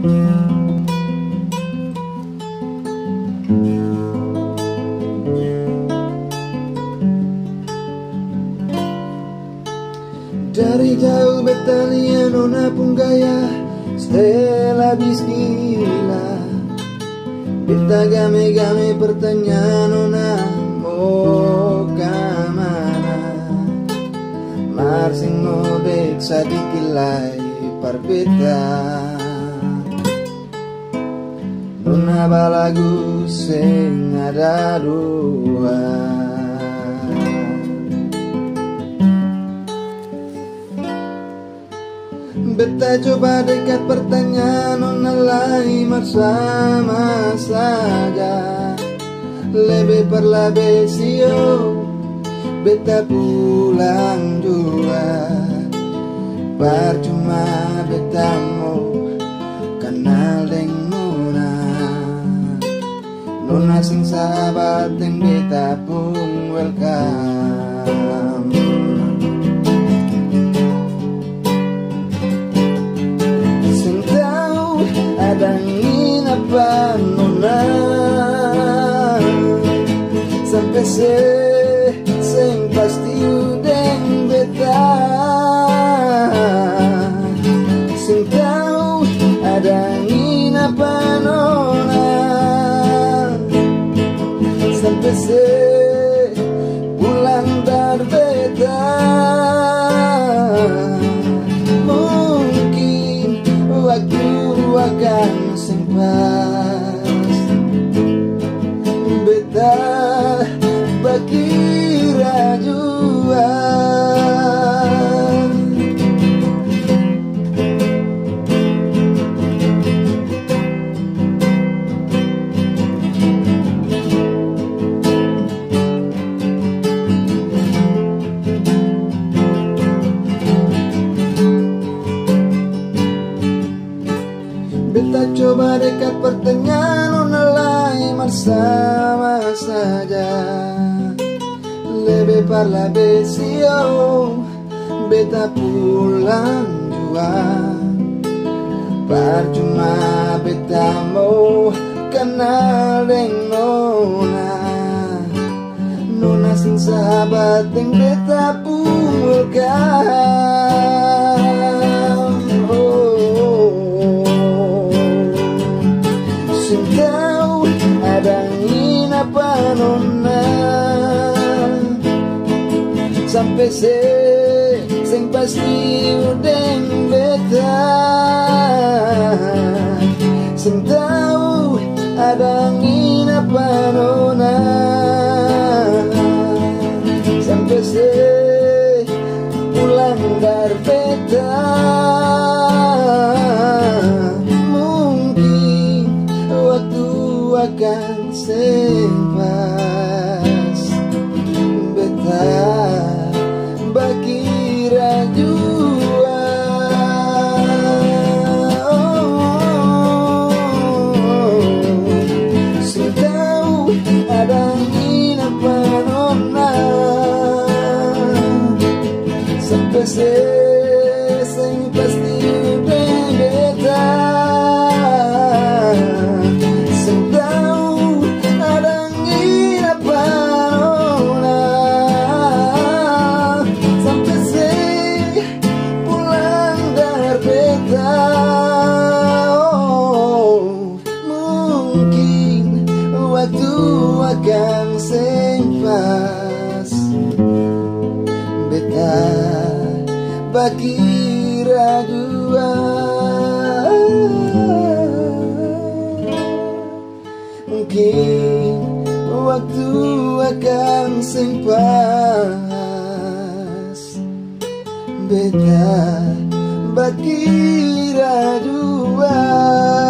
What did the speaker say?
Dari jauh Betalia nona pun gaya Stella biskila Beta game-game pertanyaan nona mau kamana Marsing no dek sadikilai parbeta Nona balagu sing ada dua Beta coba dekat pertanyaan nona lain bersama saja Lebih perlabesio Beta pulang juga Percuma beta mau kenal deng nona Nona sing sahabat deng beta pun welcome Adangin apa nona Sampai sing pasti udeng beta Sing tahu adangin apa nona Sampai pulang dari beta Mungkin waktu akan sempas Beta bakira jua Beta coba dekat pertanyaan nona lain bersama saja Lebih parlabesio Beta pulang jua Percuma beta mau kenal deng nona Nona sing sahabat deng beta pun Adangin apa nona Sampai sing pasti udeng beta Sing tahu adangin apa nona Sampai pulang dari beta Mungkin waktu akan sempas Beta bakira jua Sing tahu adangin apa nona Sampai sing pasti udeng beta akan sempas Beta bakira jua Mungkin waktu akan sempas Beta bakira jua